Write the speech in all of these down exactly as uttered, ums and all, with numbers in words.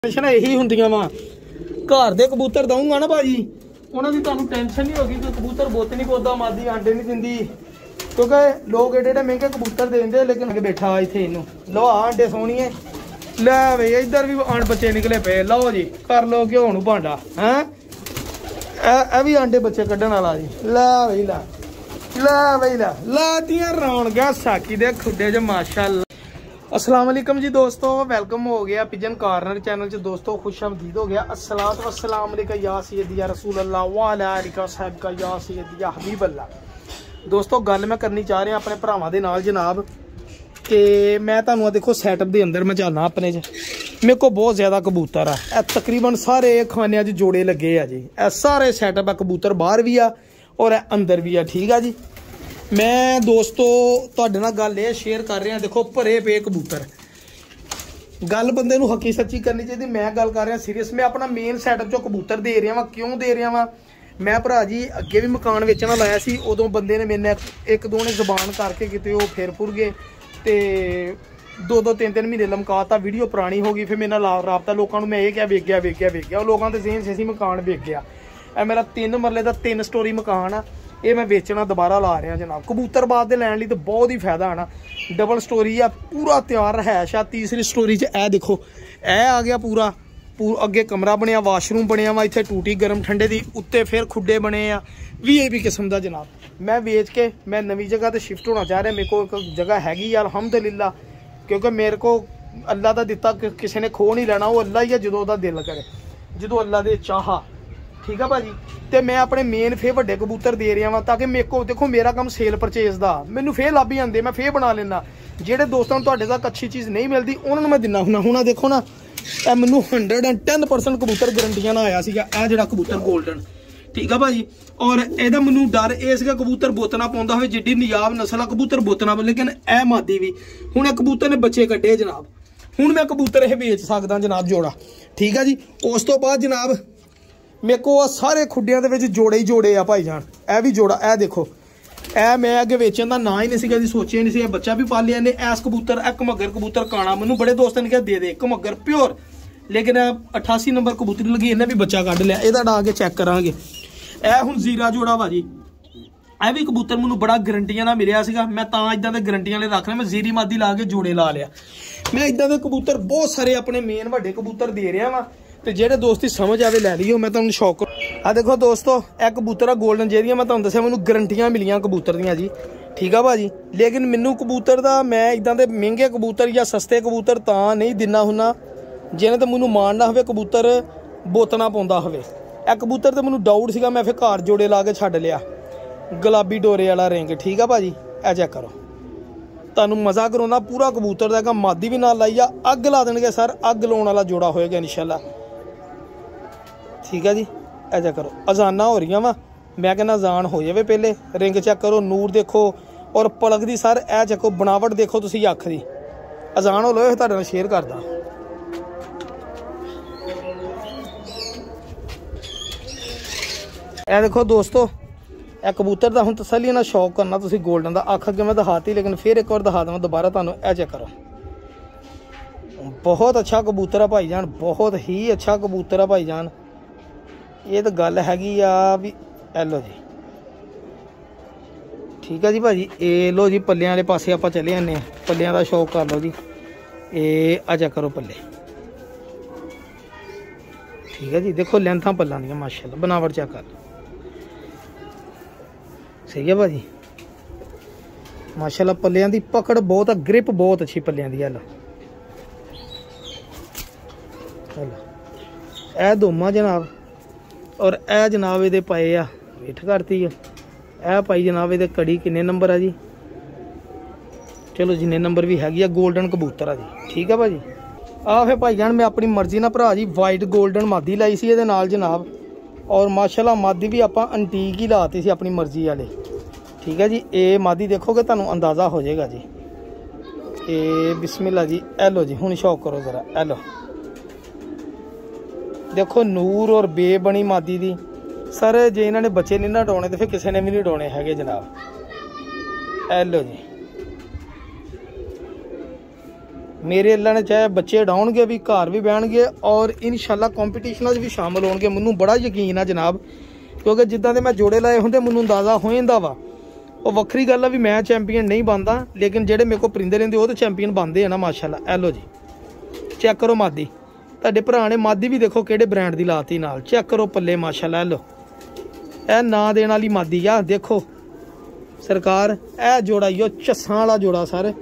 Tension ਇਹੀ ਹੁੰਦੀਆਂ ਵਾ। ਘਰ ਦੇ ਕਬੂਤਰ ਦਊਂਗਾ ਨਾ ਭਾਜੀ, ਉਹਨਾਂ ਦੀ ਤੁਹਾਨੂੰ ਟੈਨਸ਼ਨ ਨਹੀਂ ਹੋਗੀ ਕਿ ਕਬੂਤਰ ਬੁੱਤ ਨਹੀਂ ਪੋਦਾ, ਮਾਦੀ ਆਂਡੇ ਨਹੀਂ ਦਿੰਦੀ, ਕਿਉਂਕਿ ਲੋਕ ਏਡੇ ਏਡੇ ਮਹਿੰਗੇ ਕਬੂਤਰ ਦੇ ਦਿੰਦੇ, ਲੇਕਿਨ ਬੈਠਾ ਇੱਥੇ ਇਹਨੂੰ ਲਵਾ ਆਂਡੇ ਸੋਹਣੀਏ। ਲੈ ਬਈ ਇੱਧਰ ਵੀ ਆਂਡ ਬੱਚੇ ਨਿਕਲੇ ਪਏ, ਲਓ ਜੀ ਕਰ ਲਓ ਘਿਓ ਨੂੰ ਭਾਂਡਾ। ਹੈਂ ਇਹ ਵੀ ਆਂਡੇ ਬੱਚੇ ਕੱਢਣ ਵਾਲਾ ਜੀ। ਲੈ ਬਈ ਲੈ ਲੈ ਬਈ ਲੈ ਲਾਤੀਆਂ ਰੌਣਕਾਂ ਸਾਕੀ ਦੇ ਖੁੱਡੇ 'ਚ ਮਾਸ਼ਾਅੱਲਾ। अस्सलाम वालेकुम जी दोस्तों, वेलकम हो गया पिजन कॉर्नर चैनल च दोस्तों, खुश आमदीद हो गया। अस्सलातु वस्सलाम अलैका या सय्यदी या रसूल अल्लाह व अला आलिका साहब का या सय्यदी या हबीब अल्लाह। दोस्तों गल मैं करनी चाह रहा अपने भरावां दे नाल जनाब कि मैं तुहानूं देखो सैटअप दे अंदर मैं चलना अपने च, मेरे को बहुत ज़्यादा कबूतर है, तकरीबन सारे खानियां च जोड़े लगे आ जी। ए सारे सैटअप है, कबूतर बाहर भी आ और अंदर भी आ। ठीक है जी, मैं दोस्तों तुहाडे नाल गल ये शेयर कर रहा, देखो भरे पे कबूतर, गल बंदे नूं हकी सच्ची करनी चाहिए। मैं गल कर रहा सीरीयस, मैं अपना मेन सैटअप चो कबूतर दे रहा वा। क्यों दे रहा वा? मैं भरा जी अगे भी मकान वेचना लाया सी, उदों बंदे ने मेरे एक दो ने जबान करके किते वो फिर फुर गए ते दो दो तीन तीन महीने लमकाता, वीडियो पुरानी हो गई। फिर मेरे नाल राबता लोगों को मैं ये क्या वेख गया वेख गया वेख गया, लोगों के जेहन से मकान वेख गया। ए मेरा तीन मरले का तीन स्टोरी मकान आ, ये मैं बेचना दोबारा ला रहा जनाब। कबूतरबाज दे लैण लई तो बहुत ही फायदा है ना। डबल स्टोरी आ, पूरा तैयार रहायश आ। तीसरी स्टोरी च ए देखो ए आ गया पूरा पूरा अगे कमरा बनया, वाशरूम बनया वा, इत्थे टूटी गर्म ठंडे दी, उत्ते फिर खुड्डे बने आ, वी आई पी किस्म का जनाब। मैं बेच के मैं नवी जगह ते शिफ्ट होना चाह रहा। मेरे को एक जगह हैगी अल्हम्दुलिल्लाह, क्योंकि मेरे को अल्लाह का दिता किसी ने खो नहीं लेना, वो अल्लाह ही है जो दिल करे, जो अल्लाह दे चाहा। ठीक है भाजी, तो मैं अपने मेन फे वड्डे कबूतर दे रहा वा, ताकि मेरे को देखो मेरा काम सेल परचेज का, मैनू फे लभ जाते, मैं फे बना लेना। जेडे दोस्तों तुहाडे तक अच्छी चीज़ नहीं मिलती उन्होंने मैं दिना हुना। हुण देखो ना ए मैनू हंड्रड एंड टेन परसेंट कबूतर गारंटियां ना आया सीगा, ए जिहड़ा कबूतर गोल्डन। ठीक है भाजी, और एदा मैनू डर ये सीगा कबूतर बोतना पाउंदा होवे, जिड्डी नियाब नस्ल कबूतर बोतना, लेकिन ए मादी भी हुण ए कबूतर ने बच्चे कड्ढे जनाब। हुण मैं कबूतर ये बेच सकदा जनाब जोड़ा। ठीक है जी, उस तो बाद जनाब मेरे को सारे खुड्डियां दे विच जोड़े ही जोड़े आ भाई जान। ए भी जोड़ा, ए देखो ए मैं अगे वेचन का ना ही नहीं कभी सोचिया नहीं, बच्चा भी पालिया ने। ऐस कबूतर ए घमगर कबूतर काना, मैनू बड़े दोस्तों ने कहा दे दे घमगर प्योर, लेकिन अठासी नंबर कबूतरी लगी, इन्हें भी बच्चा कढ़ लिया। यदा डा के चेक करांगे। ए हुण जीरा जोड़ा भाजी, ए भी कबूतर मैनू बड़ा गारंटियां ना मिलिया सीगा, मैं तां इदां दे गारंटियां वाले रख रहा। मैं जीरी मादी ला के जोड़े ला लिया। मैं इदां दे कबूतर बहुत सारे अपने मेन वड्डे कबूतर दे रहा वा, तो जेडे दोस्ती समझ आवे लै लियो। मैं तुहानू शौक आ देखो दोस्तों, ए कबूतर आ गोल्डन, जेहदियां मैं तुहानू दस्सिया मैनू गारंटियां मिलियां कबूतर दियां जी। ठीक है भाजी, लेकिन मैनू कबूतर दा मैं इदां दे महंगे कबूतर या सस्ते कबूतर तां नहीं दिना हुन्ना जिन्हें तो मैनू मानना होवे कबूतर बोतना पाउंदा होवे। ए कबूतर तो मैनू डाउट सीगा, मैं फिर घर जोड़े ला के छड्ड लिया, गुलाबी डोरे वाला रिंग। ठीक है भाजी, ए चेक करो, तुहानू मजा कराउंदा पूरा कबूतर दा। मादी भी नाल लाई आ, अग ला देणगे सर, अग लाउण वाला जोड़ा होएगा इंशाल्लाह। ठीक है जी, ऐसा करो, अजाना हो रही वा, मैं कहना अजान हो जाए पहले। रिंग चेक करो, नूर देखो, और पलक दी सर ए चेको, बनावट देखो तुसी अख दी। अजान हो लो तुहाडे नाल शेयर करदा। ए देखो दोस्तों, ए कबूतर दा हुण तसल्ली नाल शौक करना तुसी गोल्डन दा। अख अगे मैं दिखाती, लेकिन फिर एक बार दिखा देवां दोबारा तुहानू। ए चेक करो, बहुत अच्छा कबूतर है भाईजान, बहुत ही अच्छा कबूतर है भाईजान। ये तो गल हैगी आ भी ए लो जी। ठीक है जी भाजी, ए लो जी पल्लियां वाले पासे आप चले जाने, पल्लियां का शौक कर लो जी। ए आ चेक करो पल्ले, ठीक है जी, देखो लेंथा पल्ला नहीं माशाल्लाह, बनावट चेक कर, सही है भाजी माशाल्लाह। पल्लियां दी पकड़ बहुत है, ग्रिप बहुत अच्छी पल्लियां दी। हेलो ए दोमा जनाब, और ए जनाब ये पाए आ वेट करती है। ए पाई जनाब ये कड़ी किन्ने नंबर आ जी, चलो जिन्ने नंबर भी हैगी आ, गोल्डन कबूतर आ जी। ठीक है भाजी, आ फिर भाई जान मैं अपनी मर्जी ना भरा जी वाइट गोल्डन मादी लाई सी ये नाल जनाब, और माशाल्लाह मादी भी आप अंटीक ही लाती सी अपनी मर्जी वाले। ठीक है जी, ये मादी देखोगे तुहानू अंदाज़ा हो जाएगा जी। ये बिस्मिल्लाह जी, ए लो जी, हुण शौक करो जरा, ए लो देखो नूर और बे बनी मादी दी। सर जे इन्होंने बच्चे नहीं ना डोने तो फिर किसी ने भी नहीं डोने है जनाब। ए लो जी, मेरे अल्लाह ने चाहे बच्चे डाउनगे भी, घर भी बहणगे और इंशाल्लाह कॉम्पीटिशनां भी शामिल होणगे। मैनूं बड़ा यकीन है जनाब, क्योंकि जिद्दां दे मैं जोड़े लाए होंदे मैनूं अंदाज़ा हो जांदा वा। और वक्री गल है भी मैं चैंपीयन नहीं बनता, लेकिन जेडे मेरे को परिंदे रहिंदे वो तो चैंपीयन बनते हैं ना माशाल्लाह। एलो जी चेक करो मादी, तुहाडे भरा ने मादी भी देखो किहड़े ब्रांड की लाती नाल। चेक करो पल्ले माशाल्लाह। एलो ए ना देने वाली मादी आ, देखो सरकार ए जोड़ा ही झस्सां वाला जोड़ा सर,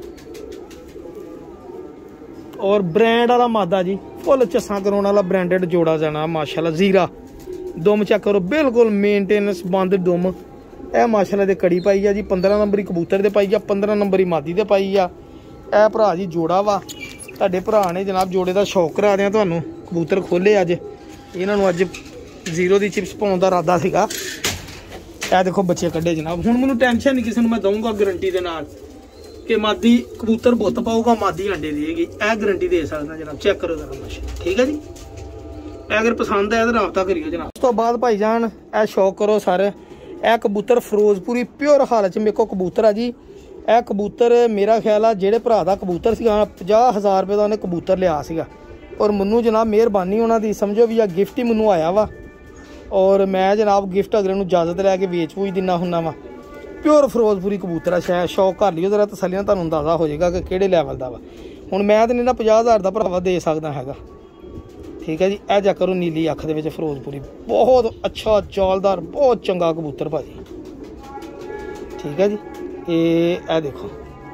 और ब्रांड वाला मादा जी, फुल झस्सां कराने वाला ब्रांडेड जोड़ा जाना माशाल्लाह। जीरा दुम चेक करो बिल्कुल मेनटेनेंस बंद दुम। ए माशाल्लाह दे कड़ी पाई आ जी, पंद्रह नंबर ही कबूतर दे पाई आ, पंद्रह नंबर ही मादी दे पाई आ। ए भरा जी जोड़ा वा, तुहाडे भरा ने जनाब जोड़े का शौक करा दें तुहानूं। कबूतर खोले अज, इन्हां नूं अज जीरो की चिप्स पाउण दा इरादा सीगा। ए देखो बच्चे कड्ढे जनाब। हुण मैनूं टेंशन नहीं, किसी नूं मैं दूंगा गारंटी दे नाल कि मादी कबूतर बुत पाऊगा, मादी अंडे देगी, ए गारंटी दे सकदा जनाब। चेक करो जरा माशा, ठीक है जी। अगर पसंद आया तो रबता करियो जनाब। उस तो बाद भाईजान ए शौक करो सर, ए कबूतर फिरोजपुरी प्योर हालत मेरे को कबूतर है जी। ए कबूतर मेरा ख्याल है जेड़े भरा दा कबूतर सीगा पचास हज़ार रुपये का उन्हें कबूतर लिया सीगा, और मैनू जनाब मेहरबानी उन्होंने समझो भी आ गिफ्ट ही मैनू आया वा। और मैं जनाब गिफ्ट अगर इन्हूं इजाजत लैके वेच वूच दिना हुन्ना वा। प्योर फिरोजपुरी कबूतर है, शायद शौक कर लियो जरा तसल्ली नाल, तुहानूं अंदाज़ा हो जाएगा कि किहड़े लैवल दा वा। हुण मैं तो नहीं ना पचास हज़ार का भरावा दे सकदा हैगा, ठीक है जी। ए चेक करो नीली अख दे विच फिरोजपुरी, बहुत अच्छा चालदार, बहुत चंगा कबूतर भाजी, ठीक है जी। ये ए देखो,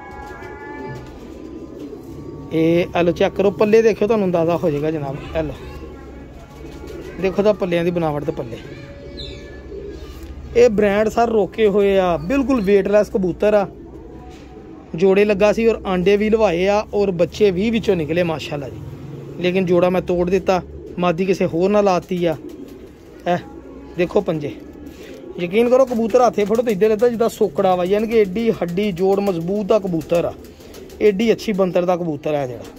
ये एलो चेक करो पल्ले देखो, तुहानूं अंदाज़ा हो जाएगा जनाब। एलो देखो तो पल्लियां दी बनावट ते पल्ले, ये ब्रांड सर रोके हुए आ, बिल्कुल वेटलैस कबूतर आ। जोड़े लगा सी और आंडे भी लवाए आ, और बच्चे भी विचों निकले माशाल्लाह जी। लेकिन जोड़ा मैं तोड़ दिता, मादी किसी होर ना लाती आ। ए देखो पंजे, यकीन करो कबूतर हाथे फड़ो तो इधर रहता जिदा सोकड़ा वा, यानी कि एडी हड्डी जोड़ मजबूत का कबूतर आ, एडी अच्छी बनतर का कबूतर है जरा।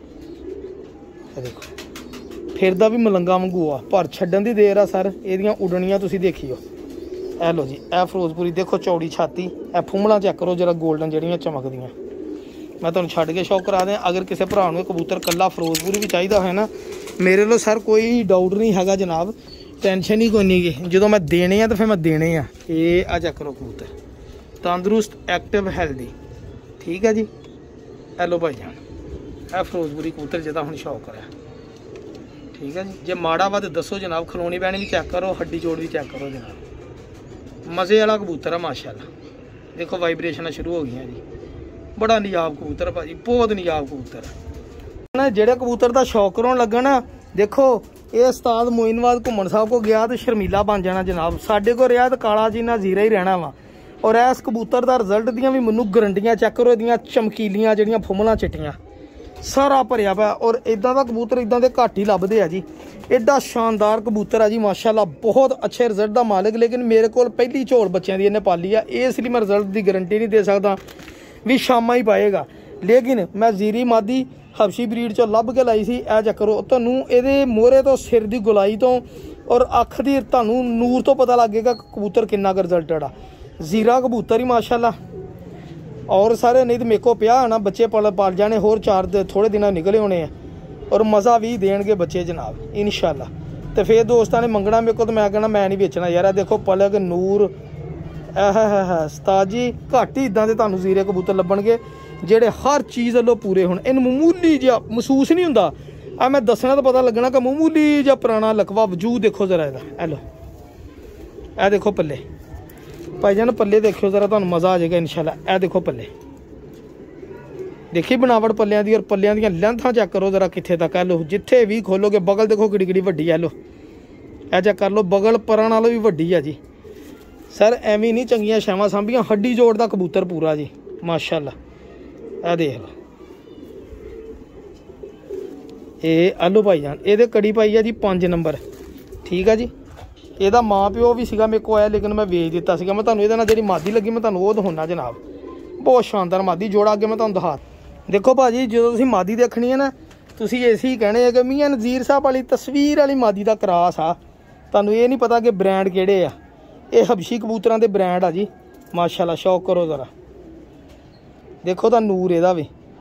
देखो फिरदा भी मलंगा वांगू आ, पर छड्डन दी देर आ सर, एदियां उडनियां तुसीं देखियो। ए लो जी ए फिरोजपुरी देखो चौड़ी छाती, ए फुंमड़ा चेक करो जरा गोल्डन जड़ियां चमकदियां। मैं तुहानूं छड्ड के शौक करा दें, अगर किसी भरा नूं कबूतर कल्ला फिरोजपुरी भी चाहिए है ना, मेरे लो सर कोई डाउट नहीं हैगा जनाब, टेंशन ही कोई नहीं गी। जो मैं देने हैं तो फिर मैं देने आ। ये आ चेक करो कबूतर तंदुरुस्त एक्टिव हैल्दी, ठीक है जी। एलो भाई जान ए फिरोजपुरी कबूतर जिदा हुण शौक करा, ठीक है जी। जे माड़ा वा तो दसो जनाब, खलोनी बैणी भी चेक करो, हड्डी जोड़ भी चेक करो जनाब। मज़े वाला कबूतर है माशाल्लाह। देखो वाइब्रेशन शुरू हो गई जी, बड़ा निजाब कबूतर है भाजी, बहुत निजाब कबूतर है। जेड़े कबूतर का शौक करोन लगा ना, देखो ये उस्ताद मोइनवाद घुमन साहब को गया तो शर्मीला बन जाना जनाब, साडे को रहा तो काला जीना जीरा ही रहना वा। और इस कबूतर का रिजल्ट दियाँ भी मैनू गारंटियां चेक करो, इहदियां चमकीलियां जड़ियां फुमलां चिट्टियां सारा भरिया पाया। और इदां दा कबूतर इदां दे घट ही लभदे आ जी, एडा शानदार कबूतर है जी माशाल्लाह, बहुत अच्छे रिजल्ट का मालिक। लेकिन मेरे को पहली झोल बच्चों की इन्हें पाली है, इसलिए मैं रिजल्ट की गारंटी नहीं दे सकता भी शामा ही पाएगा। लेकिन मैं जीरी मादी हबशी ब्रीड चो लभ के लाई सी। ए चक्करो तुहानूं इहदे मोहरे तो सिर की गुलाई तो और अख दी तुहानूं नूर तो पता लगेगा कबूतर किन्ना रिजल्टेड आ। जीरा कबूतर ही माशाल्लाह, और सारे नहीं तो मेरे को पिया होना, बच्चे पल पाल जाने, होर चार थोड़े दिन निकले होने हैं, और मज़ा भी देंगे बच्चे जनाब इंशाल्लाह। तो फिर दोस्तों ने मंगना मेरे को, तो मैं कहना मैं नहीं बेचना यार। देखो पलक नूर है उस्ताद जी, घट ही इदां दे तुहानूं जीरे कबूतर लभणगे जेड़े हर चीज़ वालों पूरे होण। इन मामूली जिहा महसूस नहीं हुंदा, आ मैं दसना तो पता लगना कि मामूली जिहा पुराना लकवा वजूद देखो जरा इहदा। ए लो ए देखो पल्ले भाईजान, पल्ले देखो जरा, तुहानूं मज़ा आ जाएगा इंशाल्लाह। ए देखो पल्ले, देखी बनावट पल्लियां दी, और पल्लियां दियां लेंथां चेक करो जरा कित्थे तक। ए लो जिथे भी खोलोगे, बगल देखो किड़ी किड़ी वड्डी है। लो ए चेक कर लो, बगल परां नालों भी वड्डी है जी सर। एवें नहीं चंगियां छावां सांभियां, हड्डी जोड़ दा कबूतर पूरा जी माशाल्लाह। ए देख लो, ये आलो भाईजान, ये कड़ी पाई है जी पाँच नंबर, ठीक है जी। ਇਹਦਾ माँ प्यो भी सीगा मेरे को आया, लेकिन मैं वेच दिता सीगा। मैं ਤੁਹਾਨੂੰ ਇਹਦੇ ਨਾਲ ਜਿਹੜੀ ਮਾਦੀ ਲੱਗੀ मैं ਤੁਹਾਨੂੰ ਉਹ ਦਿਖਾਉਣਾ जनाब, बहुत शानदार मादी जोड़ा। अगे मैं ਤੁਹਾਨੂੰ दिखा देखो भाजी, जो तुसीं मादी देखनी है ना, तुसीं इसी कहने कि मियां नज़ीर साहब वाली तस्वीर वाली मादी का क्रास आ। ਤੁਹਾਨੂੰ ਇਹ नहीं पता कि ब्रांड ਕਿਹੜੇ आ, ये हबशी कबूतरां दे ब्रांड आ जी माशाल्लाह। शौक करो ज़रा, देखो तो नूर ਇਹਦਾ भी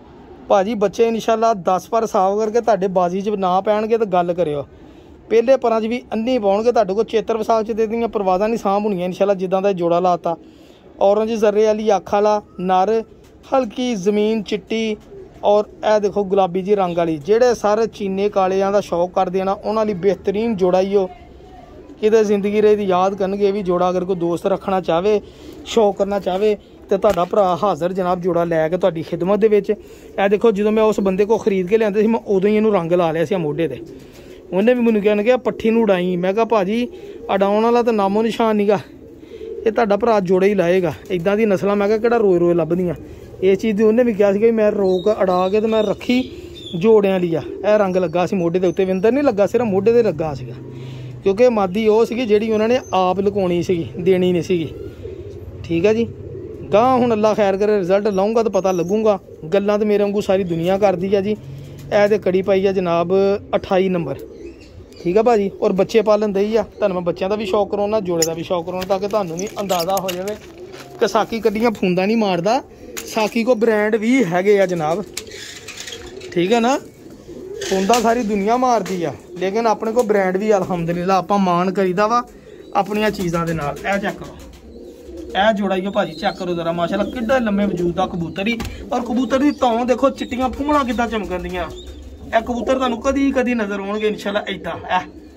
भाजी बच्चे इंशाल्लाह दस पर साफ करके तुहाडे बाजी च ना पैणगे तो गल करियो। पहले परां च भी अन्नी पाउणगे तुहाडे कोल चेतर विसाख च देदियां परवाज़ां नहीं साਂਭ होणियां इंशाल्लाह जिद्दां दा जोड़ा लाता। ऑरेंज जर्रे वाली अख वाला नर हल्की ज़मीन चिट्टी और ए देखो गुलाबी जी रंग वाली। जेड़े सारे चीने कालियां दा शौक करदे ना उन्हां लई बेहतरीन जोड़ा ही हो। किते जिंदगी रेह याद करनगे भी जोड़ा। अगर कोई दोस्त रखना चाहे शौक करना चाहे तो तुहाडा भरा हाज़र जनाब जोड़ा लैके तुहाडी खिदमत दे विच। ए देखो जो मैं उस बंदे को खरीद के लिआंदे सी मैं उदों ही इहनूं रंग ला लिया सी मोढे ते। उन्हें भी मैनूं कहन गया पट्ठी नूं उड़ाई। मैं कहा भाजी अडाउण वाला तो नामो निशान नहीं गा, ये तुहाडा भरा जोड़ा ही लाएगा। इदां दी नस्लां मैं कहा किहड़ा रोज़ रोज़ लभदियां। इस चीज़ की उन्हें भी कहा कि मैं रोक अड़ा के तो मैं रखी जोड़ियां लिया। यह रंग लगा सी मोढे के उत्ते, विंदर नहीं लगा सिर्फ मोढे ते लगा सीगा। क्योंकि मादी वो सी जिहड़ी उन्होंने आप लुकाउणी सी, देनी नहीं सी। ठीक है जी, गांह हुण अल्लाह खैर करे रिजल्ट लाऊंगा तो पता लगूगा। गल्लां तो मेरे वांगू सारी दुनिया करदी है जी। ए ते कड़ी पाई है जनाब अठाई नंबर। ठीक है भाजी, और बच्चे पालन दई आ। तुहानूं मैं बच्चों का भी शौक कराउणा, जोड़े का भी शौक कराउणा ताकि तुहानूं भी अंदाज़ा हो जाए कि साकी कड्डियां फूंदा नहीं मारदा। साकी को ब्रांड भी हैगे आ जनाब। ठीक है ना, फूंदा सारी दुनिया मारदी आ लेकिन अपने को ब्रांड भी अलहमदुलिल्लाह आपां मान करीदा वा अपनियां चीज़ां दे नाल। ए चेक करो, ए जोड़ा ही भाजी चेक करो जरा माशाल्लाह किड्डा लम्मे वजूद दा कबूतर ही। और कबूतर की तौं देखो चिट्टियां फूमणा किद्दां चमकदियां। ए कबूतर तुहानूं कदी कदी नज़र आउणगे इंशाल्लाह इदां। ए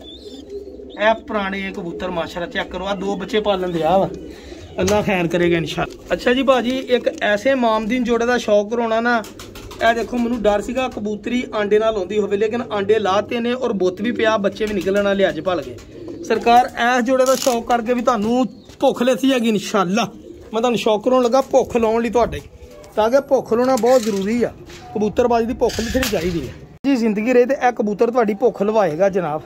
ए पुराने कबूतर माशाल्लाह चेक करो। आ दो बच्चे पालन दिया वा, अल्लाह खैर करेगा इंशाल्लाह। अच्छा जी भाजी, एक ऐसे मामदीन जोड़े का शौक कराउणा ना, ए देखो मैनूं डर सीगा कबूतरी आंडे नाल आउंदी होवे लेकिन आंडे लाते ने और बुत भी पिया, बच्चे भी निकलण वाले अज भल गए। सरकार इस जोड़े का शौक करके भी तुहानूं भुख लेती हैगी इंशाल्लाह। मैं तुहानूं शौक कराउण लगा भुख लाउण लई तुहाडे, ताकि भुख लाउणा बहुत जरूरी आ। कबूतरबाजी की भुख लिथणी चाहिदी है जी। जिंदगी रहे तो यह कबूतर तुहाडी भुख लवाएगा जनाब।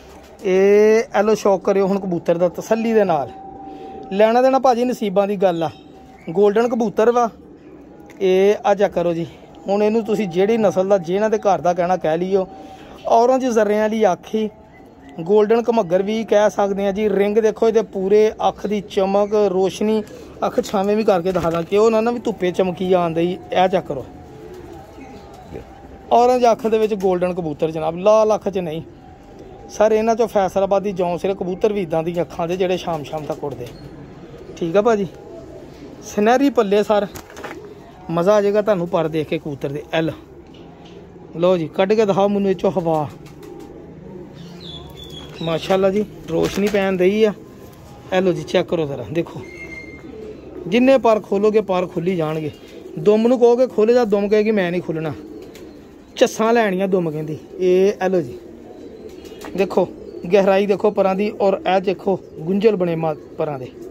ये एलो शौक करियो हुण कबूतर दा तसल्ली दे नाल। लेना देना भाजी नसीबां दी गल आ। गोल्डन कबूतर वा ये अजा करो जी। हुण इहनूं तुसीं जिहड़ी नस्ल दा जिहनां दे घर दा कहना कह लियो। ऑरेंज जर्रियां वाली आखी, गोल्डन घमग्गर भी कह सकते हैं जी। रिंग देखो ये पूरे, अख की चमक रोशनी, अख छावें भी करके दिखा दा कि वो ना भी धुप्पे चमकी आंदी। यह चेक करो, ऑरेंज अख दे विच गोल्डन कबूतर जनाब, लाल अख च नहीं। सर इन्हां चों फैसलाबादी जौं सिर कबूतर भी इदां दी अखां दे जिहड़े शाम शाम तक उड़दे। ठीक है भाजी, सुनहरी पल्ले सर मज़ा आ जाएगा तुहानूं पर देख के कबूतर दे। एल लो जी कढ़ के दिखाओ मैनूं इचों हवा। माशाल्लाह जी रोशनी पैन दई आ। एलो जी चेक करो ज़रा, देखो जिन्ने पर खोलोगे पर खुली जाणगे। दुम नूं कहोगे खोले जा, दुम कहेगी मैं नहीं खुलना। झस्सां लैणियां दुम कहंदी। ये एलो जी देखो गहराई देखो परां दी, और ए देखो गुंजल बने मा परां दे।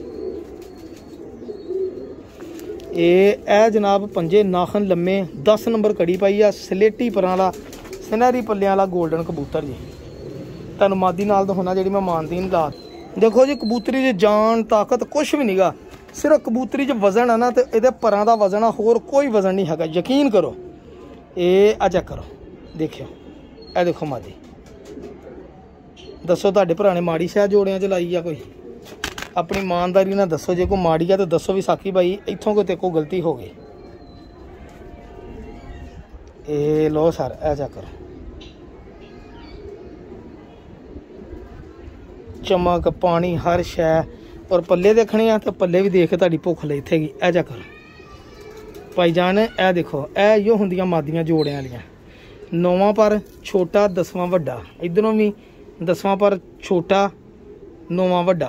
ये ए जनाब पंजे नाखन लम्मे, दस नंबर कड़ी पाई आ। सलेटी परां वाला सुनहरी पल्लियां वाला गोल्डन कबूतर जी। तुहानूं मादी नाल दिखाउणा जिहड़ी मैं मानदीन ला। देखो जी कबूतरी च जान ताकत कुछ भी नहीं गा, सिर्फ कबूतरी च वजन है ना, तो ये परां दा वजन आ, होर कोई वजन नहीं हैगा। यकीन करो। ये आ चेक करो, देखियो ए देखो मादी। दसो तुहाडे भरा ने माड़ी शह जोड़ियां च लाई आ कोई? अपनी ईमानदारी ना दसो, जे कोई माड़ी है तो दसो भी साकी भाई इत्थों कोई तेरे को गलती हो गई। ए लो सर ए चेक करो, चमक पानी हर शै। और पल्ले देखने आ तो पल्ले भी देख के तुहाडी भुख लैथेगी। ए चेक करो भाई जान, ए देखो ए यो हुंदियां मादियां जोड़ियां वालियां। नौवां पर छोटा, दसवां वड्डा। इधरों भी दसवां पर छोटा, नौवां वड्डा।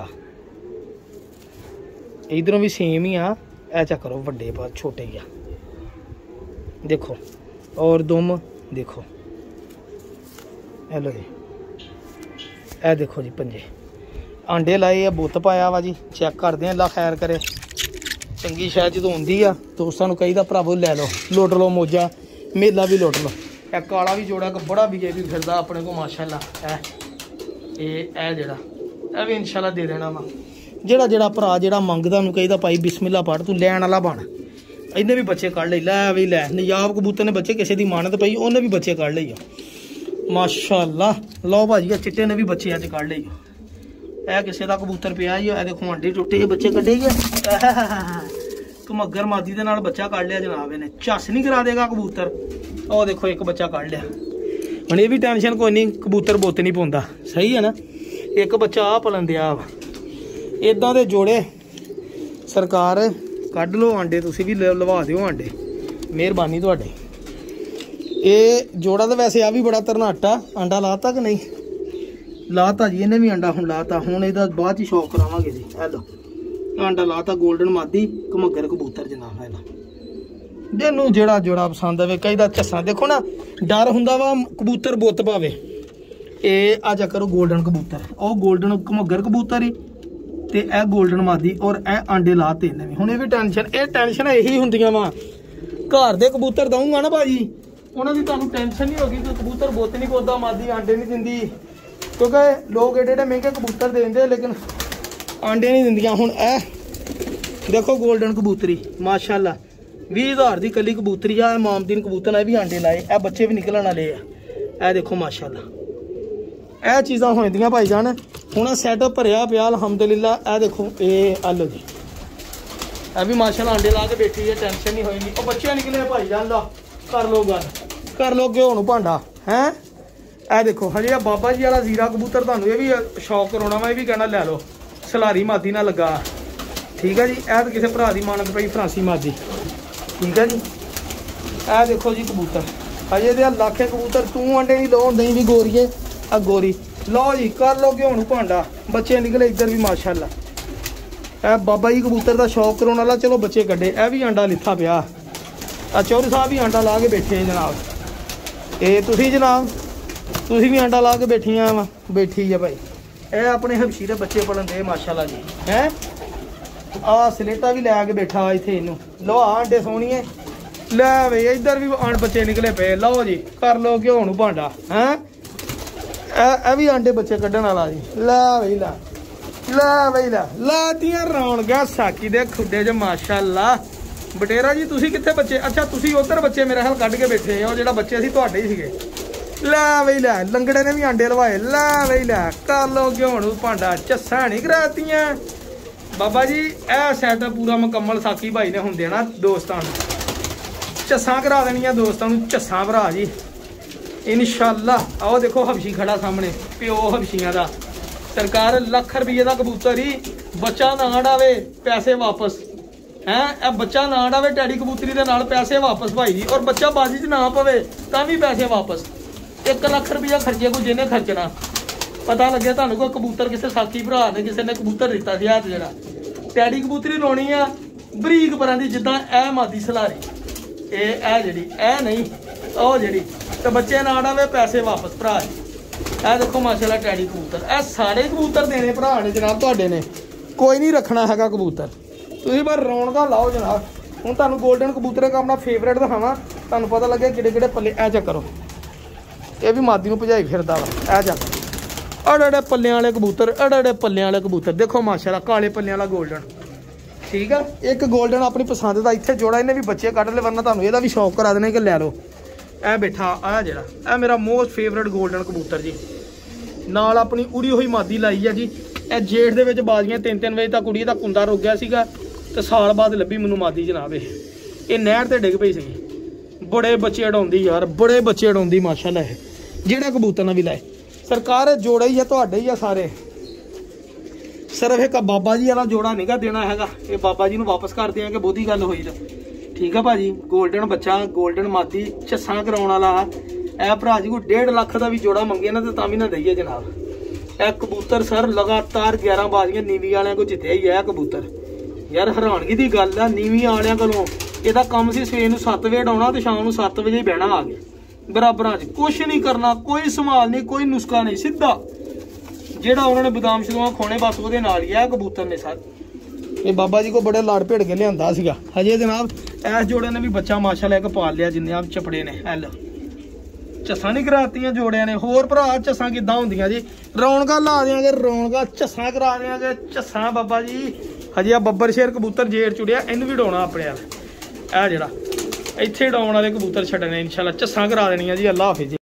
इधरों भी सेम ही आ। ए चेक करो वड्डे पर छोटे ही आ, देखो। और दुम देखो, हेलो जी ए देखो जी पंजे आंडे लाए आ, बुत पाया वा जी। चेक करते हैं, अल्लाह खैर करे। चंगी शायद जो आँदी आ दोस्तों कहीदा भरावो लै लो, लुट लो मौजा, मेला भी लुट लो। ए काला भी जोड़ा बड़ा भी भी फिरदा अपने को माशाल्लाह। ए ए जेड़ा ए भी इंशाल्लाह दे देना वा। जेड़ा जेड़ा भरा जेड़ा मंगदा उन्होंने कहीदा भाई बिस्मिल्लाह पढ़, तू लैण वाला बन। इन्हें भी बच्चे कढ़ ले, लै भी लै। नजाब कबूतर ने बच्चे किसी की मानत पई, उन्हें भी बच्चे कढ़ लई माशाल्लाह। लो भाजी चिट्टे ने भी बच्चे अज कढ़ लई। ए किसी का कबूतर पिया ही, देखो अंडी टुटे बच्चे कड्ढे ही। ਘਮੱਗਰ ਮਾਦੀ ਦੇ ਨਾਲ ਬੱਚਾ ਕੱਢ ਲਿਆ ਜਨਾਬ ਇਹਨੇ। ਝੱਸ ਨਹੀਂ ਕਰਾ ਦੇਗਾ ਕਬੂਤਰ। ਉਹ ਦੇਖੋ ਇੱਕ ਬੱਚਾ ਕੱਢ ਲਿਆ। ਹੁਣ ਇਹ ਵੀ ਟੈਨਸ਼ਨ ਕੋਈ ਨਹੀਂ, ਕਬੂਤਰ ਬੁੱਤ ਨਹੀਂ ਪਾਉਂਦਾ। ਸਹੀ ਹੈ ਨਾ। ਇੱਕ ਬੱਚਾ ਆ ਪਲਣ ਦਿਆ ਵਾ। ਇਦਾਂ ਦੇ ਜੋੜੇ ਸਰਕਾਰ ਕੱਢ ਲਓ ਆਂਡੇ, ਤੁਸੀਂ ਵੀ ਲਵਾ ਦਿਓ ਆਂਡੇ, ਮਿਹਰਬਾਨੀ ਤੁਹਾਡੀ। ਇਹ ਜੋੜਾ ਤਾਂ ਵੈਸੇ ਆ ਵੀ ਬੜਾ ਧਰਨਾਟਾ। ਆਂਡਾ ਲਾਤਾ ਕਿ ਨਹੀਂ? ਲਾਤਾ ਜੀ ਇਹਨੇ ਵੀ ਆਂਡਾ ਹੁਣ ਲਾਤਾ। ਹੁਣ ਇਹਦਾ ਬਾਅਦ ਚ ਸ਼ੌਕ ਕਰਾਵਾਂਗੇ ਜੀ। ਇਹ ਲਓ ਆਂਡਾ ਲਾਤਾ, ਗੋਲਡਨ ਮਾਦੀ ਘਮੱਗਰ ਕਬੂਤਰ ਜਨਾਬ। ਹੈ ਨਾ ਜਿਹਨੂੰ ਜਿਹੜਾ ਜੋੜਾ ਪਸੰਦ ਆਵੇ। ਕਈ ਦਾ ਝੱਸਾਂ ਦੇਖੋ ਨਾ, ਡਰ ਹੁੰਦਾ ਵਾ ਕਬੂਤਰ ਬੁੱਤ ਪਾਵੇ। ਇਹ ਆ ਜਾ ਕਰੋ ਗੋਲਡਨ ਕਬੂਤਰ, ਉਹ ਗੋਲਡਨ ਘਮੱਗਰ ਕਬੂਤਰ ਹੀ ਤੇ ਇਹ ਗੋਲਡਨ ਮਾਦੀ, ਔਰ ਇਹ ਆਂਡੇ ਲਾਤੇ ਇਹਨੇ ਵੀ। ਹੁਣ ਇਹ ਵੀ ਟੈਨਸ਼ਨ, ਇਹ ਟੈਨਸ਼ਨ ਇਹੀ ਹੁੰਦੀਆਂ ਵਾ। ਘਰ ਦੇ ਕਬੂਤਰ ਦਊਂਗਾ ਨਾ ਭਾਜੀ, ਉਹਨਾਂ ਦੀ ਤੁਹਾਨੂੰ ਟੈਨਸ਼ਨ ਨਹੀਂ ਹੋਗੀ ਕਿ ਕਬੂਤਰ ਬੁੱਤ ਨਹੀਂ ਪਾਉਂਦਾ, ਮਾਦੀ ਆਂਡੇ ਨਹੀਂ ਦਿੰਦੀ। ਕਿਉਂਕਿ ਲੋਕ ਏਡੇ ਏਡੇ ਮਹਿੰਗੇ ਕਬੂਤਰ ਦੇ ਦਿੰਦੇ ਲੇਕਿਨ ਆਂਡੇ ਨਹੀਂ ਦਿੰਦੀਆਂ। ਹੁਣ ਇਹ ਦੇਖੋ ਗੋਲਡਨ ਕਬੂਤਰੀ ਮਾਸ਼ਾਅੱਲਾ ਵੀਹ ਹਜ਼ਾਰ ਦੀ ਕੱਲੀ ਕਬੂਤਰੀ ਆ। ਇਹ ਮਾਮਦੀਨ ਕਬੂਤਰ ਨੇ ਵੀ ਆਂਡੇ ਲਾਏ, ਇਹ ਬੱਚੇ ਵੀ ਨਿਕਲਣ ਵਾਲੇ ਆ। ਇਹ ਦੇਖੋ ਮਾਸ਼ਾਅੱਲਾ ਇਹ ਚੀਜ਼ਾਂ ਹੋ ਜਾਂਦੀਆਂ ਭਾਈ ਜਾਨ। ਹੁਣ ਸੈਟਅਪ ਭਰਿਆ ਪਿਆ ਅਲਹਮਦੁਲਿਲਾ। ਇਹ ਦੇਖੋ ਇਹ ਆਲੋ ਜੀ, ਇਹ ਵੀ ਮਾਸ਼ਾਅੱਲਾ ਆਂਡੇ ਲਾ ਕੇ ਬੈਠੀ ਹੈ, ਟੈਨਸ਼ਨ ਨਹੀਂ ਹੋਏਗੀ। ਉਹ ਬੱਚੇ ਨਿਕਲੇ ਭਾਈ ਜਾਨ, ਲਾ ਕਰ ਲੋ ਗੱਲ, ਕਰ ਲੋ ਘਿਓ ਨੂੰ ਭਾਂਡਾ ਹੈ। ਇਹ ਦੇਖੋ ਹਜੇ ਆ ਬਾਬਾ ਜੀ ਵਾਲਾ ਜ਼ੀਰਾ ਕਬੂਤਰ, ਤੁਹਾਨੂੰ ਇਹ ਵੀ ਸ਼ੌਕ ਕਰਾਉਣਾ ਵਾ। ਇਹ ਵੀ ਕਹਿਣਾ ਲੈ ਲਓ, ਸਲਾਰੀ ਮਾਦੀ ਨਾਲ ਲੱਗਾ। ਠੀਕ ਹੈ ਜੀ। ਇਹ ਤਾਂ ਕਿਸੇ ਭਰਾ ਦੀ ਮਾਨਤ ਪਈ ਫਰਾਂਸੀ ਮਾਦੀ। ਠੀਕ ਹੈ ਜੀ। ਇਹ ਦੇਖੋ ਜੀ ਕਬੂਤਰ ਹਜੇ ਦੇ ਲੱਖੇ ਕਬੂਤਰ। ਤੂੰ ਅੰਡੇ ਨਹੀਂ ਲਾਉਣ ਦਈ ਵੀ ਗੋਰੀਏ, ਆ ਗੋਰੀ ਲਓ ਜੀ, ਕਰ ਲਓ ਘਿਓ ਨੂੰ ਭਾਂਡਾ। ਬੱਚੇ ਨਿਕਲੇ ਇੱਧਰ ਵੀ ਮਾਸ਼ਾਅੱਲਾ। ਇਹ ਬਾਬਾ ਜੀ ਕਬੂਤਰ ਦਾ ਸ਼ੌਕ ਕਰਾਉਣ ਵਾਲਾ, ਚਲੋ ਬੱਚੇ ਕੱਢੇ। ਇਹ ਵੀ ਆਂਡਾ ਲਿੱਥਾ ਪਿਆ। ਆ ਚੌਧਰੀ ਸਾਹਿਬ ਵੀ ਆਂਡਾ ਲਾ ਕੇ ਬੈਠੇ ਜਨਾਬ। ਇਹ ਤੁਸੀਂ ਜਨਾਬ, ਤੁਸੀਂ ਵੀ ਆਂਡਾ ਲਾ ਕੇ ਬੈਠੀਆਂ ਵਾ। ਬੈਠੀ ਆ ਭਾਈ। ਇਹ ਆਪਣੇ ਹਬਸ਼ੀ ਦੇ ਬੱਚੇ ਪਲਣ ਦੇ ਮਾਸ਼ਾਅੱਲਾ ਜੀ। ਹੈ ਆ ਸਲੇਟਾ ਵੀ ਲੈ ਕੇ ਬੈਠਾ ਇੱਥੇ ਇਹਨੂੰ। ਲਓ ਆਂਡੇ ਸੋਹਣੀਏ ਲੈ ਵੇ, ਇੱਧਰ ਵੀ ਆਂਡ ਬੱਚੇ ਨਿਕਲੇ ਪਏ। ਲਓ ਜੀ, ਕਰ ਲਓ ਘਿਓ ਨੂੰ ਭਾਂਡਾ ਹੈ। ਇਹ ਵੀ ਆਂਡੇ ਬੱਚੇ ਕੱਢਣ ਵਾਲਾ ਜੀ। ਲੈ ਬਈ ਲੈ, ਲੈ ਬਈ ਲੈ, ਲਾਤੀਆਂ ਰੌਣਕਾਂ ਸਾਕੀ ਦੇ ਖੁੱਡੇ 'ਚ ਮਾਸ਼ਾਅੱਲਾ। ਬਟੇਰਾ ਜੀ ਤੁਸੀਂ ਕਿੱਥੇ ਬੱਚੇ? ਅੱਛਾ ਤੁਸੀਂ ਉਧਰ ਬੱਚੇ ਮੇਰੇ ਹਾਲ ਕੱਢ ਕੇ ਬੈਠੇ ਹੋ। ਜਿਹੜਾ ਬੱਚੇ ਸੀ ਤੁਹਾਡੇ ਹੀ ਸੀਗੇ। ਲੈ ਬਈ ਲੈ, ਲੰਗੜੇ ਨੇ ਵੀ ਆਂਡੇ ਲਵਾਏ। ਲੈ ਬਈ ਲੈ, ਕਰ ਲਓ ਘਿਓ ਨੂੰ ਭਾਂਡਾ। ਝੱਸਾਂ ਨਹੀਂ ਕਰਾਤੀਆਂ ਬਾਬਾ ਜੀ। ਇਹ ਸੈਟਅਪ ਪੂਰਾ ਮੁਕੰਮਲ ਸਾਕੀ ਭਾਈ ਨੇ ਹੁਣ ਦੇਣਾ ਦੋਸਤਾਂ ਨੂੰ। ਝੱਸਾਂ ਕਰਾ ਦੇਣੀਆਂ ਦੋਸਤਾਂ ਨੂੰ। ਝੱਸਾਂ ਭਰਾ ਜੀ ਇਨਸ਼ਾਅੱਲਾ। ਆਓ ਦੇਖੋ ਹਬਸ਼ੀ ਖੜਾ ਸਾਹਮਣੇ, ਪਿਓ ਹਬਸ਼ੀਆਂ ਦਾ। ਸਰਕਾਰ ਲੱਖ ਰੁਪਏ ਦਾ ਕਬੂਤਰ ਹੀ, ਬੱਚਾ ਨਾ ਡਾਵੇ ਪੈਸੇ ਵਾਪਸ ਹੈ। ਇਹ ਬੱਚਾ ਨਾ ਡਾਵੇ ਟੈਡੀ ਕਬੂਤਰੀ ਦੇ ਨਾਲ, ਪੈਸੇ ਵਾਪਸ ਭਾਈ ਜੀ। ਔਰ ਬੱਚਾ ਬਾਜੀ 'ਚ ਨਾ ਪਵੇ ਤਾਂ ਵੀ ਪੈਸੇ ਵਾਪਸ। ਇੱਕ ਲੱਖ ਰੁਪਇਆ ਖਰਚੇ ਕੋਈ ਜਿਹਨੇ ਖਰਚਣਾ, ਪਤਾ ਲੱਗਿਆ ਤੁਹਾਨੂੰ ਕੋਈ ਕਬੂਤਰ ਕਿਸੇ ਸਾਥੀ ਭਰਾ ਨੇ ਕਿਸੇ ਨੇ ਕਬੂਤਰ ਦਿੱਤਾ ਸੀ। ਆ ਜਿਹੜਾ ਟੈਡੀ ਕਬੂਤਰੀ ਲਾਉਣੀ ਆ ਬਰੀਕ ਪਰਾਂ ਦੀ, ਜਿੱਦਾਂ ਇਹ ਮਾਦੀ ਸਲਾਰੀ, ਇਹ ਇਹ ਜਿਹੜੀ ਇਹ ਨਹੀਂ ਉਹ ਜਿਹੜੀ, ਤੇ ਬੱਚੇ ਨਾ ਡਾਵੇ ਪੈਸੇ ਵਾਪਸ ਭਰਾ। ਇਹ ਦੇਖੋ ਮਾਸ਼ਾਅੱਲਾ ਟੈਡੀ ਕਬੂਤਰ। ਇਹ ਸਾਰੇ ਕਬੂਤਰ ਦੇਣੇ ਭਰਾ ਨੇ ਜਨਾਬ ਤੁਹਾਡੇ ਨੇ, ਕੋਈ ਨਹੀਂ ਰੱਖਣਾ ਹੈਗਾ ਕਬੂਤਰ। ਤੁਸੀਂ ਬਸ ਰੌਣਕਾਂ ਲਾਓ ਜਨਾਬ। ਹੁਣ ਤੁਹਾਨੂੰ ਗੋਲਡਨ ਕਬੂਤਰ ਇੱਕ ਆਪਣਾ ਫੇਵਰੇਟ ਦਿਖਾਵਾਂ, ਤੁਹਾਨੂੰ ਪਤਾ ਲੱਗੇ ਕਿਹੜੇ ਕਿਹੜੇ ਪੱਲੇ। ਇਹ ਚੈੱਕ ਕਰੋ, ਇਹ ਵੀ ਮਾਦੀ ਨੂੰ ਭਜਾਈ ਫਿਰਦਾ ਵਾ। ਇਹ ਚੈੱਕ ਅੜੇ ਅੜੇ ਪੱਲਿਆਂ ਵਾਲੇ ਕਬੂਤਰ, ਅੜੇ ਅੜੇ ਪੱਲਿਆਂ ਵਾਲੇ ਕਬੂਤਰ ਦੇਖੋ ਮਾਸ਼ਾਅੱਲਾ। ਕਾਲੇ ਪੱਲਿਆਂ ਵਾਲਾ ਗੋਲਡਨ। ਠੀਕ ਆ, ਇੱਕ ਗੋਲਡਨ ਆਪਣੀ ਪਸੰਦ ਦਾ ਇੱਥੇ ਜੋੜਾ। ਇਹਨੇ ਵੀ ਬੱਚੇ ਕੱਢ ਲਏ, ਵਰਨਾ ਤੁਹਾਨੂੰ ਇਹਦਾ ਵੀ ਸ਼ੌਕ ਕਰਾ ਦੇਣਾ ਕਿ ਲੈ ਲਓ। ਇਹ ਬੈਠਾ ਆ ਜਿਹੜਾ, ਇਹ ਮੇਰਾ ਮੋਸਟ ਫੇਵਰੇਟ ਗੋਲਡਨ ਕਬੂਤਰ ਜੀ। ਨਾਲ ਆਪਣੀ ਉੜੀ ਹੋਈ ਮਾਦੀ ਲਾਈ ਆ ਜੀ। ਇਹ ਜੇਠ ਦੇ ਵਿੱਚ ਬਾਜ਼ੀਆਂ ਤਿੰਨ ਤਿੰਨ ਵਜੇ ਤੱਕ ਕੁੜੀ ਦਾ ਕੁੰਦਾ ਰੁਕ ਗਿਆ ਸੀਗਾ, ਤੇ ਸਾਲ ਬਾਅਦ ਲੱਭੀ ਮੈਨੂੰ ਮਾਦੀ ਜਨਾਬ। ਇਹ ਇਹ ਨਹਿਰ ਤੇ ਡਿੱਗ ਪਈ ਸੀਗੀ। ਬੜੇ ਬੱਚੇ ਉਡਾਉਂਦੀ ਯਾਰ, ਬੜੇ ਬੱਚੇ ਉਡਾਉਂਦੀ ਮਾਸ਼ਾਅੱਲਾ। ਇਹ ਜਿਹੜਾ ਕਬੂਤਰ ਨਾ ਵੀ ਲਾਏ ਸਰਕਾਰ ਜੋੜਾ ਹੀ ਆ ਤੁਹਾਡੇ ਹੀ ਆ ਸਾਰੇ। ਸਿਰਫ ਇੱਕ ਬਾਬਾ ਜੀ ਵਾਲਾ ਜੋੜਾ ਨਹੀਂਗਾ ਦੇਣਾ ਹੈਗਾ। ਇਹ ਬਾਬਾ ਜੀ ਨੂੰ ਵਾਪਸ ਕਰ ਦਿਆਂਗੇ, ਬਹੁਤੀ ਗੱਲ ਹੋਈ ਤਾਂ। ਠੀਕ ਆ ਭਾਜੀ। ਗੋਲਡਨ ਬੱਚਾ, ਗੋਲਡਨ ਮਾਦੀ, ਝੱਸਾਂ ਕਰਾਉਣ ਵਾਲਾ। ਇਹ ਭਰਾ ਜੀ ਕੋਈ ਡੇਢ ਲੱਖ ਦਾ ਵੀ ਜੋੜਾ ਮੰਗੇ ਨਾ ਤੇ ਤਾਂ ਵੀ ਨਾ ਦਈਏ ਜਨਾਬ। ਇਹ ਕਬੂਤਰ ਸਰ ਲਗਾਤਾਰ ਗਿਆਰਾਂ ਬਾਜ਼ੀਆਂ ਨੀਵੀਂ ਵਾਲਿਆਂ ਕੋਲ ਜਿੱਤਿਆ ਹੀ ਹੈ ਕਬੂਤਰ। ਯਾਰ ਹੈਰਾਨਗੀ ਦੀ ਗੱਲ ਆ, ਨੀਵੀਂ ਵਾਲਿਆਂ ਕੋਲੋਂ ਇਹਦਾ ਕੰਮ ਸੀ ਸਵੇਰ ਨੂੰ ਸੱਤ ਵਜੇ ਉਡਾਉਣਾ ਤੇ ਸ਼ਾਮ ਨੂੰ ਸੱਤ ਵਜੇ ਬਹਿਣਾ। ਆ ਗਏ ਬਰਾਬਰਾਂ 'ਚ, ਕੁਛ ਨਹੀਂ ਕਰਨਾ, ਕੋਈ ਸੰਭਾਲ ਨਹੀਂ, ਕੋਈ ਨੁਸਖਾ ਨਹੀਂ, ਸਿੱਧਾ ਜਿਹੜਾ ਉਹਨਾਂ ਨੇ ਬਦਾਮ ਸ਼ਦਾਮ ਖਾਣੇ ਬਸ ਉਹਦੇ ਨਾਲ ਹੀ ਆ ਕਬੂਤਰ ਨੇ ਸਰ। ਇਹ ਬਾਬਾ ਜੀ ਕੋ ਬੜੇ ਲਾੜ ਭੇੜ ਕੇ ਲਿਆਂਦਾ ਸੀਗਾ। ਹਜੇ ਜਨਾਬ ਇਸ ਜੋੜੇ ਨੇ ਵੀ ਬੱਚਾ ਮਾਸ਼ਾਅੱਲਾ ਇੱਕ ਪਾਲ ਲਿਆ, ਜਿੰਨੇ ਆਪ ਚਪੜੇ ਨੇ। ਐਲ ਝੱਸਾਂ ਨਹੀਂ ਕਰਾਤੀਆਂ ਜੋੜਿਆਂ ਨੇ। ਹੋਰ ਭਰਾ ਝੱਸਾਂ ਕਿੱਦਾਂ ਹੁੰਦੀਆਂ ਜੀ? ਰੌਣਕਾਂ ਲਾ ਦਿਆਂਗੇ, ਰੌਣਕਾਂ ਝੱਸਾਂ ਕਰਾ ਦਿਆਂਗੇ। ਝੱਸਾਂ ਬਾਬਾ ਜੀ। ਹਜੇ ਆ ਬੱਬਰ ਸ਼ੇਰ ਕਬੂਤਰ ਜੇਰ ਚੁੜਿਆ, ਇਹਨੂੰ ਵੀ ਉਡਾਉਣਾ ਆਪਣੇ ਵਾਲ। ਇਹ ਜਿਹੜਾ ਇੱਥੇ ਉਡਾਉਣ ਵਾਲੇ ਕਬੂਤਰ ਛੱਡਣੇ ਇਨਸ਼ਾਅੱਲਾ। ਝੱਸਾਂ ਕਰਾ ਦੇਣੀਆਂ ਜੀ। ਅੱਲਾ ਹਾਫਿਜ਼ ਜੀ।